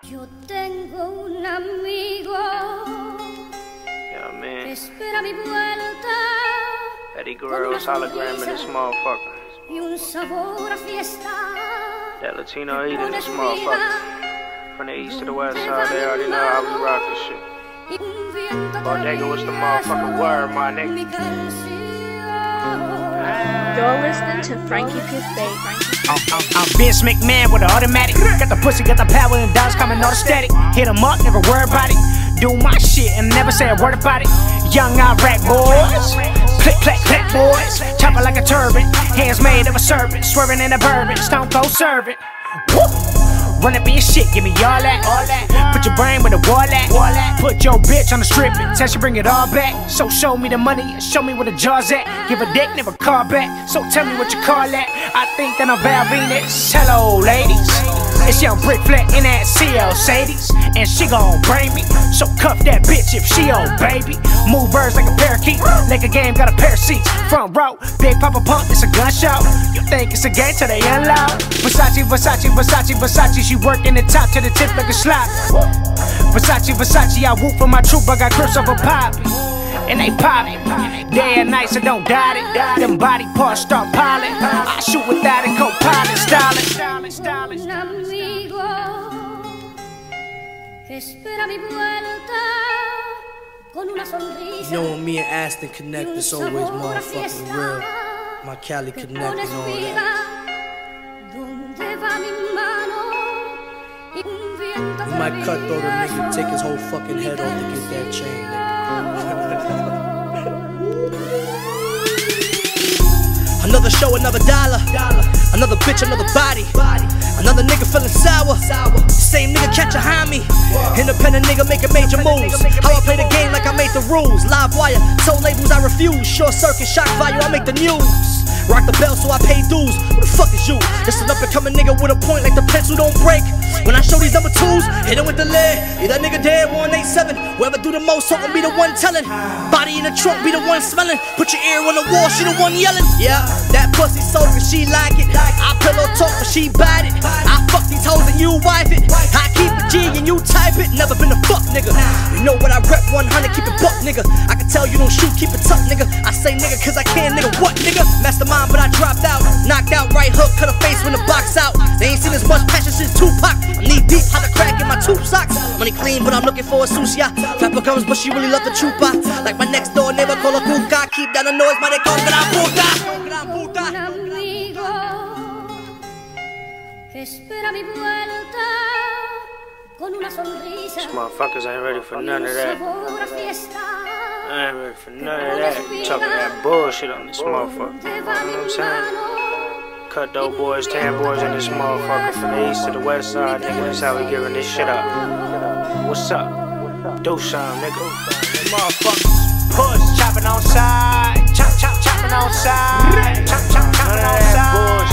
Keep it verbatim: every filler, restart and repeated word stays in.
Yo tengo un amigo Yeah, man. que espera mi vuelta. Eddie Guerrero's hologram in this motherfucker. Y un sabor a fiesta. That Latino heat in this motherfucker. From the east to the west side, they already know how we rock this shit. Bodega was the motherfucking word, my nigga. You're listening to Frankie Piff Bay. I'm, I'm, I'm Vince McMahon with an automatic. Got the pussy, got the power, and dollars coming all static. Hit 'em up, never worry about it. Do my shit and never say a word about it. Young Iraq boys, click, clack, clack boys. Chopper like a turban, hands made of a serpent. Swerving in a bourbon, stone cold serving. Woo! Run up in your shit, give me all that. All that. Put your brain where the wall at. Wall at. Put your bitch on the strip and tell she bring it all back. So show me the money and show me where the jaw's at. Give a dick, never call back. So tell me what you call that. I think that I'm Val Venus. Hello, ladies. It's young Brick Flat in that C L Sadie's. And she gon' bring me. So cuff that bitch if she old, baby. Move birds like a parakeet. Like a game, got a pair of seats. Front row, big papa pump, it's a gun show. You think it's a game till they unload. Versace, Versace, Versace, Versace. She working the top to the tip like a slot. Versace, Versace, I whoop for my troop. I got grips over poppin'. And they poppin'. Day and night, so don't doubt it. Them body parts start piling. I shoot without it, co-pilot styling. Un amigo que espera mi vuelta con una sonrisa. You know when me and Aston connect, it's always motherfucking real. My Cali connect and all that. ¿Dónde va mi mano? Y un viento We might cut though the nigga, take his whole fucking head off to get that chain, nigga. Another show, another dollar. Another bitch, another body. Another nigga feeling sour. Same nigga catch a homie. Independent nigga making major moves. How I play the game like I made the rules. Live wire, told labels I refuse. Short circuit, shock value, I make the news. Rock the bell so I pay dues. Who the fuck is you? It's an up and coming nigga with a point like the pencil don't break. When I show these number twos, hit him with the lead. Yeah, that nigga dead, one eight seven. Whoever do the most, so gon' be the one telling. Body in the trunk, be the one smelling. Put your ear on the wall, she the one yelling. Yeah, that pussy so cause she like it. I pillow talk but she bite it. I fuck these hoes and you wife it. I keep a G and you type it. Never been a fuck nigga. You know what I rep, one hundred, keep it buck nigga. I can tell you don't shoot, keep it tough nigga. I say nigga cause I can nigga, what nigga? Mastermind but I dropped out. Knocked out, right hook, cut her face when the box out. They ain't seen as much passion since Tupac. I'm knee deep, how to crack in my tube socks. Money clean but I'm looking for a sushi. Clapper comes but she really love the chupa. Like my next door neighbor call her cuca. Keep down the noise, man, they call gran puta. Un amigo que espera mi vuelta con una sonrisa. These motherfuckers ain't ready for none of that. I ain't ready for none of that. Talking that bullshit on this motherfucker. You know what I'm saying? Cut dope boys, tan boys in this motherfucker from the east to the west side, nigga. That's how we giving this shit up. What's up? Do something, nigga. Motherfuckers, push, chopping on side. Chop, chop, chopping on side. Chop, chop, chopping on side.